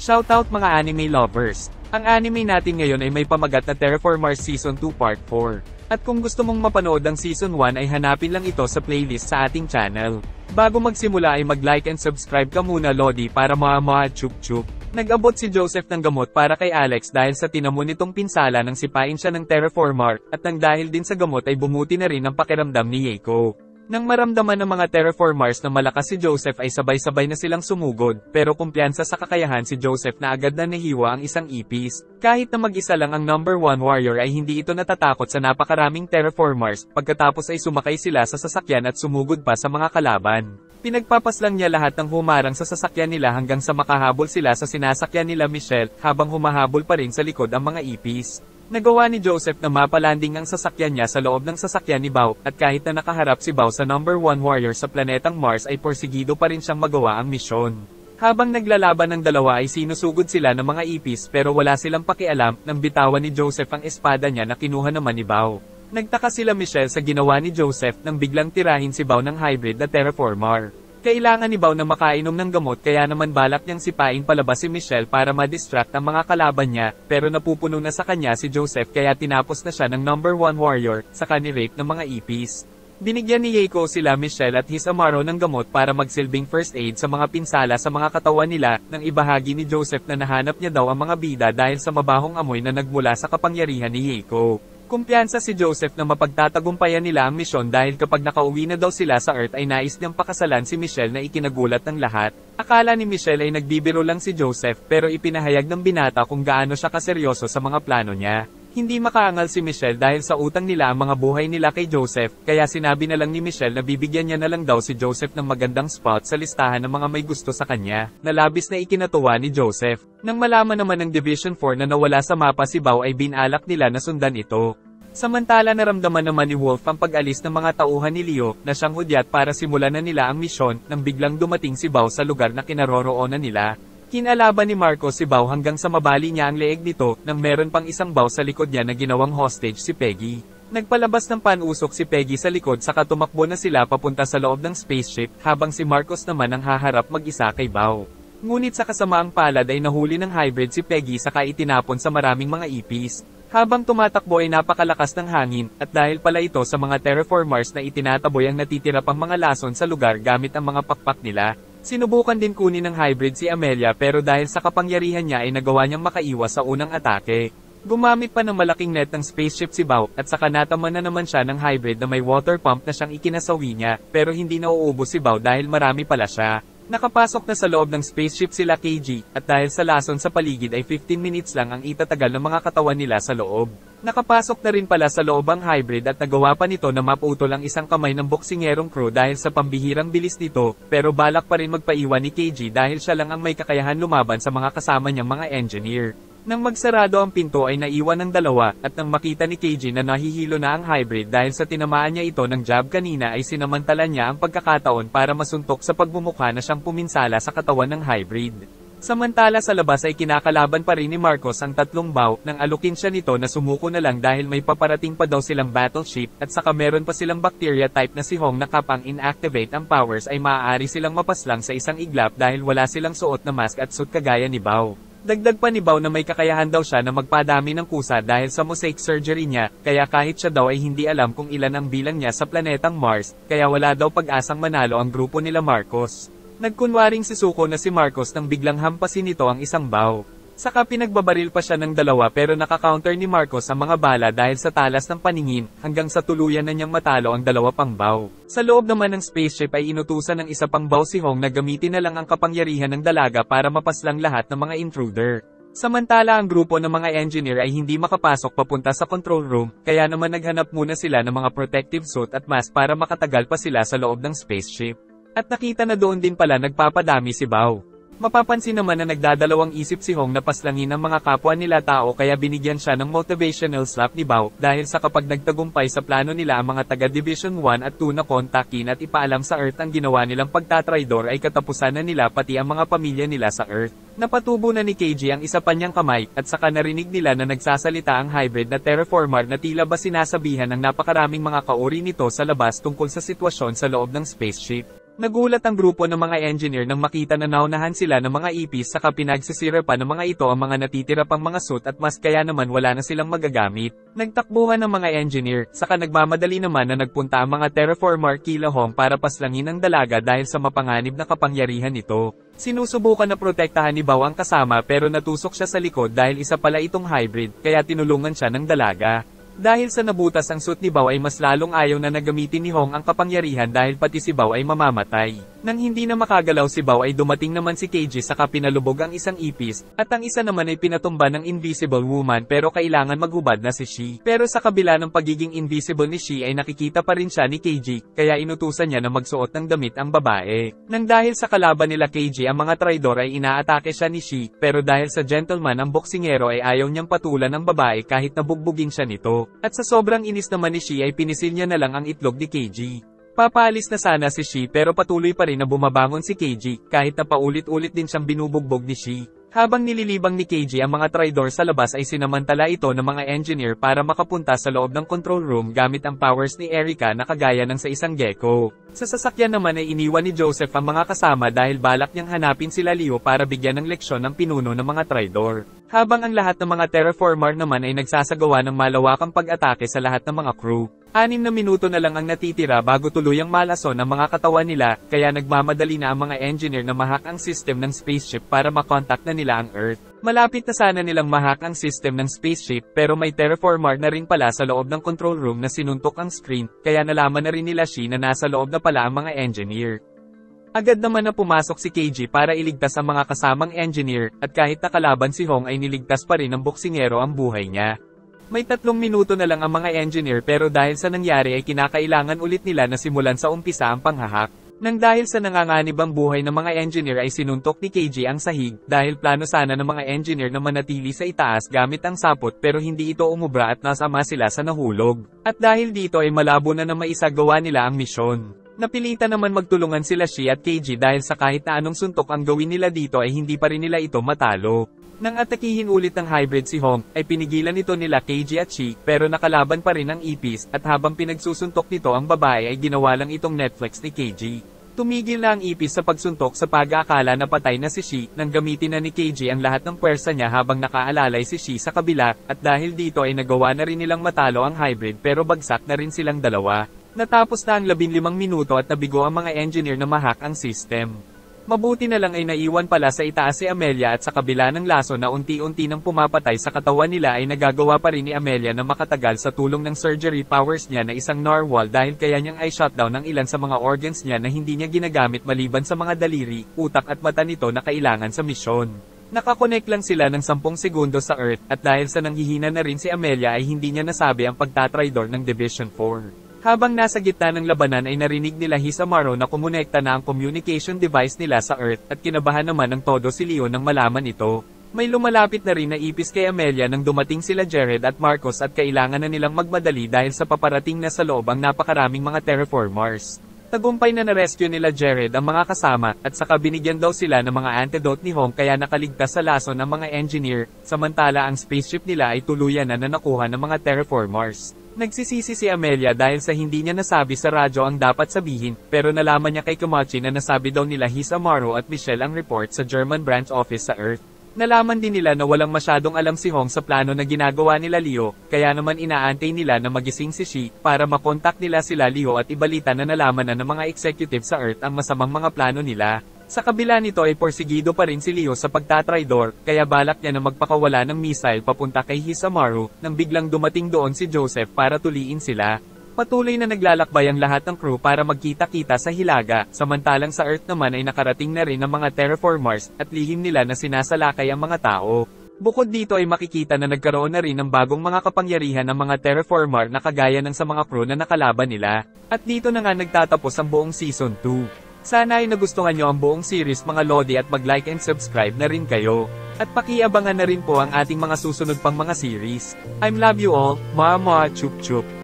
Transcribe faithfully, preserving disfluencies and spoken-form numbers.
Shoutout mga anime lovers! Ang anime natin ngayon ay may pamagat na Terraformars Season two Part four. At kung gusto mong mapanood ang Season one ay hanapin lang ito sa playlist sa ating channel. Bago magsimula ay mag-like and subscribe ka muna Lodi para mga chup chup. Nag-abot si Joseph ng gamot para kay Alex dahil sa tinamo nitong pinsala nang sipain siya ng Terraformar, at nang dahil din sa gamot ay bumuti na rin ang pakiramdam ni Yeiko. Nang maramdaman ng mga Terraformars na malakas si Joseph ay sabay-sabay na silang sumugod, pero kumpiyansa sa kakayahan si Joseph na agad na nahiwa ang isang ipis. Kahit na mag-isa lang ang number one warrior ay hindi ito natatakot sa napakaraming Terraformars, pagkatapos ay sumakay sila sa sasakyan at sumugod pa sa mga kalaban. Pinagpapaslang niya lahat ng humarang sa sasakyan nila hanggang sa makahabol sila sa sinasakyan nila Michelle, habang humahabol pa rin sa likod ang mga ipis. Nagawa ni Joseph na mapalanding ang sasakyan niya sa loob ng sasakyan ni Bao, at kahit na nakaharap si Bao sa number one warrior sa planetang Mars ay porsigido pa rin siyang magawa ang misyon. Habang naglalaban ng dalawa ay sinusugod sila ng mga ipis pero wala silang pakialam nang bitawan ni Joseph ang espada niya na kinuha naman ni Bao. Nagtaka sila Michelle sa ginawa ni Joseph nang biglang tirahin si Bao ng hybrid na Terraformar. Kailangan ni Bao na makainom ng gamot kaya naman balak niyang sipain palabas si Michelle para ma-distract ang mga kalaban niya, pero napupuno na sa kanya si Joseph kaya tinapos na siya ng number one warrior, saka ni-rape ng mga ipis. Binigyan ni Yeiko sila Michelle at his Amaro ng gamot para magsilbing first aid sa mga pinsala sa mga katawan nila, nang ibahagi ni Joseph na nahanap niya daw ang mga bida dahil sa mabahong amoy na nagmula sa kapangyarihan ni Yeiko. Kumpiyansa si Joseph na mapagtatagumpayan nila ang misyon dahil kapag nakauwi na daw sila sa Earth ay nais niyang pakasalan si Michelle na ikinagulat ng lahat. Akala ni Michelle ay nagbibiro lang si Joseph pero ipinahayag ng binata kung gaano siya kaseryoso sa mga plano niya. Hindi makaangal si Michelle dahil sa utang nila ang mga buhay nila kay Joseph, kaya sinabi na lang ni Michelle na bibigyan niya na lang daw si Joseph ng magandang spot sa listahan ng mga may gusto sa kanya, na labis na ikinatuwa ni Joseph. Nang malaman naman ng Division four na nawala sa mapa si Bao ay binalak nila na sundan ito. Samantala naramdaman naman ni Wolf ang pag-alis ng mga tauhan ni Leo na siyang hudyat para simulan na nila ang misyon nang biglang dumating si Bao sa lugar na kinaroroonan nila. Kinalaban ni Marcos si Bao hanggang sa mabali niya ang leeg nito nang meron pang isang Bao sa likod niya na ginawang hostage si Peggy. Nagpalabas ng panusok si Peggy sa likod saka tumakbo na sila papunta sa loob ng spaceship habang si Marcos naman ang haharap mag-isa kay Bao. Ngunit sa kasamaang palad ay nahuli ng hybrid si Peggy saka itinapon sa maraming mga ipis. Habang tumatakbo ay napakalakas ng hangin, at dahil pala ito sa mga Terraformars na itinataboy ang natitira pang mga lason sa lugar gamit ang mga pakpak nila. Sinubukan din kunin ng hybrid si Amelia pero dahil sa kapangyarihan niya ay nagawa niyang makaiwas sa unang atake. Gumamit pa ng malaking net ng spaceship si Bao, at saka nataman na naman siya ng hybrid na may water pump na siyang ikinasawi niya, pero hindi nauubos si Bao dahil marami pala siya. Nakapasok na sa loob ng spaceship sila K G, at dahil sa lason sa paligid ay fifteen minutes lang ang itatagal ng mga katawan nila sa loob. Nakapasok na rin pala sa loob ang hybrid at nagawa pa nito na maputol ang isang kamay ng boksingerong crew dahil sa pambihirang bilis nito, pero balak pa rin magpaiwan ni K G dahil siya lang ang may kakayahan lumaban sa mga kasama niyang mga engineer. Nang magsarado ang pinto ay naiwan ng dalawa, at nang makita ni K G na nahihilo na ang hybrid dahil sa tinamaan niya ito ng jab kanina ay sinamantala niya ang pagkakataon para masuntok sa pagbumukha na siyang puminsala sa katawan ng hybrid. Samantala sa labas ay kinakalaban pa rin ni Marcos ang tatlong Bao, nang alukin siya nito na sumuko na lang dahil may paparating pa daw silang battleship, at saka meron pa silang bacteria type na si Hong na kapang inactivate ang powers ay maaari silang mapaslang sa isang iglap dahil wala silang suot na mask at suit kagaya ni Bao. Dagdag pa ni Bao na may kakayahan daw siya na magpadami ng kusa dahil sa mosaic surgery niya, kaya kahit siya daw ay hindi alam kung ilan ang bilang niya sa planetang Mars, kaya wala daw pag-asang manalo ang grupo nila Marcos. Nagkunwaring sisuko na si Marcos nang biglang hampasin nito ang isang Bao. Saka pinagbabaril pa siya ng dalawa pero nakaka-counter ni Marcos ang mga bala dahil sa talas ng paningin, hanggang sa tuluyan na niyang matalo ang dalawa pang Bao. Sa loob naman ng spaceship ay inutusan ng isa pang Bao si Hong na gamitin na lang ang kapangyarihan ng dalaga para mapaslang lahat ng mga intruder. Samantala ang grupo ng mga engineer ay hindi makapasok papunta sa control room, kaya naman naghanap muna sila ng mga protective suit at mask para makatagal pa sila sa loob ng spaceship. At nakita na doon din pala nagpapadami si Bao. Mapapansin naman na nagdadalawang isip si Hong na paslangin ang mga kapwa nila tao kaya binigyan siya ng motivational slap ni Bao dahil sa kapag nagtagumpay sa plano nila ang mga taga Division one at two na kontakin at ipaalam sa Earth ang ginawa nilang pagtatraidor ay katapusan na nila pati ang mga pamilya nila sa Earth. Napatubo na ni K G ang isa pa niyang kamay at saka narinig nila na nagsasalita ang hybrid na Terraformar na tila ba sinasabihan ng napakaraming mga kauri nito sa labas tungkol sa sitwasyon sa loob ng spaceship. Nagulat ang grupo ng mga engineer nang makita na naunahan sila ng mga ipis saka pinagsisira pa ng mga ito ang mga natitira pang mga suit at mask kaya naman wala na silang magagamit. Nagtakbuhan ng mga engineer, saka nagmamadali naman na nagpunta ang mga terraformer kila Hong para paslangin ang dalaga dahil sa mapanganib na kapangyarihan nito. Sinusubukan na protektahan ni Bao ang kasama pero natusok siya sa likod dahil isa pala itong hybrid, kaya tinulungan siya ng dalaga. Dahil sa nabutas ang suit ni Bao ay mas lalong ayaw na nagamitin ni Hong ang kapangyarihan dahil pati si Bao ay mamamatay. Nang hindi na makagalaw si Bao ay dumating naman si K G saka pinalubog ang isang ipis, at ang isa naman ay pinatumba ng Invisible Woman pero kailangan maghubad na si Shi. Pero sa kabila ng pagiging invisible ni Shi ay nakikita pa rin siya ni K G, kaya inutusan niya na magsuot ng damit ang babae. Nang dahil sa kalaban nila K G ang mga traidor ay inaatake siya ni Shi, pero dahil sa gentleman ang boksingero ay ayaw niyang patulan ng babae kahit nabugbugin siya nito. At sa sobrang inis naman ni Shi ay pinisil niya na lang ang itlog ni K G. Papaalis na sana si Shi pero patuloy pa rin na bumabangon si K G, kahit na paulit-ulit din siyang binubugbog ni Shi. Habang nililibang ni K G ang mga traidor sa labas ay sinamantala ito ng mga engineer para makapunta sa loob ng control room gamit ang powers ni Erika na kagaya ng sa isang gecko. Sa sasakyan naman ay iniwan ni Joseph ang mga kasama dahil balak niyang hanapin sila Leo para bigyan ng leksyon ang pinuno ng mga traidor. Habang ang lahat ng mga terraformer naman ay nagsasagawa ng malawakang pag-atake sa lahat ng mga crew. Anim na minuto na lang ang natitira bago tuluyang malason ang mga katawan nila, kaya nagmamadali na ang mga engineer na mahak ang system ng spaceship para makontak na nila ang Earth. Malapit na sana nilang mahak ang system ng spaceship pero may terraformer na rin pala sa loob ng control room na sinuntok ang screen, kaya nalaman na rin nila Shi na nasa loob na pala ang mga engineer. Agad naman na pumasok si K G para iligtas ang mga kasamang engineer, at kahit nakalaban si Hong ay niligtas pa rin ng boksingero ang buhay niya. May tatlong minuto na lang ang mga engineer pero dahil sa nangyari ay kinakailangan ulit nila na simulan sa umpisa ang panghahak. Nang dahil sa nanganganib ang buhay ng mga engineer ay sinuntok ni K G ang sahig, dahil plano sana ng mga engineer na manatili sa itaas gamit ang sapot pero hindi ito umubra at nasama sila sa nahulog. At dahil dito ay malabo na na maisagawa nila ang misyon. Napilitan naman magtulungan sila Shi at K G dahil sa kahit na anong suntok ang gawin nila dito ay hindi pa rin nila ito matalo. Nang atakihin ulit ng hybrid si Hong, ay pinigilan ito nila K G at Shi, pero nakalaban pa rin ang ipis, at habang pinagsusuntok nito ang babae ay ginawa lang itong Netflix ni K G. Tumigil na ang ipis sa pagsuntok sa pag-aakala na patay na si Shi, nang gamitin na ni K G ang lahat ng pwersa niya habang nakaalalay si Shi sa kabila, at dahil dito ay nagawa na rin nilang matalo ang hybrid pero bagsak na rin silang dalawa. Natapos na ang labinlimang minuto at nabigo ang mga engineer na mahak ang system. Mabuti na lang ay naiwan pala sa itaas si Amelia at sa kabila ng laso na unti-unti nang pumapatay sa katawan nila ay nagagawa pa rin ni Amelia na makatagal sa tulong ng surgery powers niya na isang narwhal dahil kaya niyang ay shutdown ng ilan sa mga organs niya na hindi niya ginagamit maliban sa mga daliri, utak at mata nito na kailangan sa misyon. Nakakonek lang sila ng sampung segundo sa Earth at dahil sa nanghihina na rin si Amelia ay hindi niya nasabi ang pagtatraidor ng Division four. Habang nasa gitna ng labanan ay narinig nila Hisamaru na kumonekta na ang communication device nila sa Earth at kinabahan naman ng todo si Leo nang malaman ito. May lumalapit na rin na ipis kay Amelia nang dumating sila Jared at Marcos at kailangan na nilang magmadali dahil sa paparating na sa loob ang napakaraming mga terraformers. Tagumpay na na-rescue nila Jared ang mga kasama at saka binigyan daw sila ng mga antidote ni Hong kaya nakaligtas sa lason ang mga engineer, samantala ang spaceship nila ay tuluyan na nakuha ng mga terraformers. Nagsisisi si Amelia dahil sa hindi niya nasabi sa radyo ang dapat sabihin, pero nalaman niya kay Komachi na nasabi daw nila Hisamaru at Michelle ang report sa German branch office sa Earth. Nalaman din nila na walang masyadong alam si Hong sa plano na ginagawa nila Leo, kaya naman inaantay nila na magising si Shi, para makontak nila sila Leo at ibalita na nalaman na ng mga executive sa Earth ang masamang mga plano nila. Sa kabila nito ay porsigido pa rin si Leo sa pagtatraidor, kaya balak niya na magpakawala ng missile papunta kay Hisamaru, nang biglang dumating doon si Joseph para tuliin sila. Patuloy na naglalakbay ang lahat ng crew para magkita-kita sa Hilaga, samantalang sa Earth naman ay nakarating na rin ang mga terraformers, at lihim nila na sinasalakay ang mga tao. Bukod dito ay makikita na nagkaroon na rin ng bagong mga kapangyarihan ng mga terraformer na kagaya ng sa mga crew na nakalaban nila. At dito na nga nagtatapos ang buong Season two. Sana ay nagustuhan nyo ang buong series mga Lodi at mag-like and subscribe na rin kayo. At pakiabangan na rin po ang ating mga susunod pang mga series. I'm love you all, ma ma chup chup.